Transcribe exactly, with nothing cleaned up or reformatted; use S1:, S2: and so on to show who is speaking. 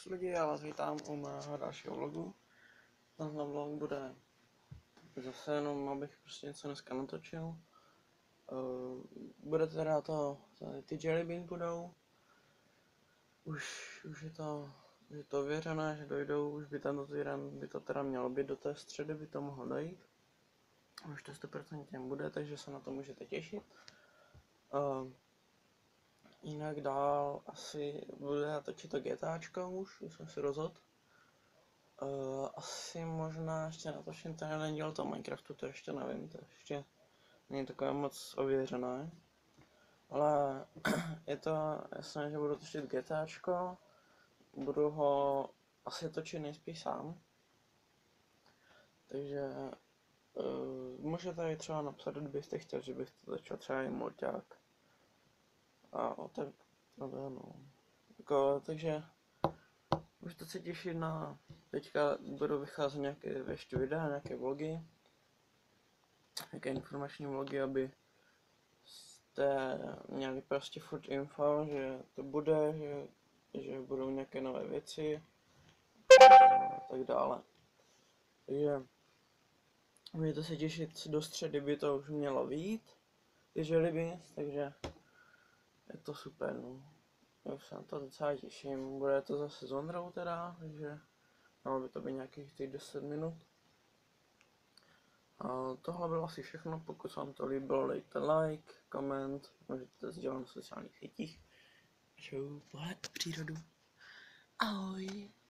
S1: Čus lidi, já vás vítám u mého dalšího vlogu. Tenhle vlog bude zase jenom, abych prostě něco dneska natočil. Uh, bude teda to, ty jelly bean budou. Už, už je to, je to ověřené, že dojdou, už by tento týden by to teda mělo být, do té středy by to mohlo dojít. Už to sto procent bude, takže se na to můžete těšit. Uh, jinak dál asi bude točit to GTAčko už, už jsem si rozhodl. Uh, asi možná ještě natočím ten jeden díl toho Minecraftu, to ještě nevím, to ještě není takové moc ověřené. Ale je to jasné, že budu točit GTAčko, budu ho asi točit nejspíš sám. Takže uh, můžete i třeba napsat, kdybyste chtěli, že byste točil třeba i mulťák. A tak, no, no. Jako, takže můžete se těšit na, teďka budou vycházet nějaké ještě videa, nějaké vlogy, nějaké informační vlogy, aby jste měli prostě furt info, že to bude, že, že budou nějaké nové věci a tak dále. Takže můžete se těšit, do středy by to už mělo vyjít, takže líbí, takže je to super, no. Já se na to docela těším, bude to zase s Ondrou teda, takže mělo by to být nějakých těch deset minut. A tohle bylo asi všechno, pokud se vám to líbilo, dejte like, koment, můžete to sdělat na sociálních sítích. Čau, pohled přírodu. Ahoj.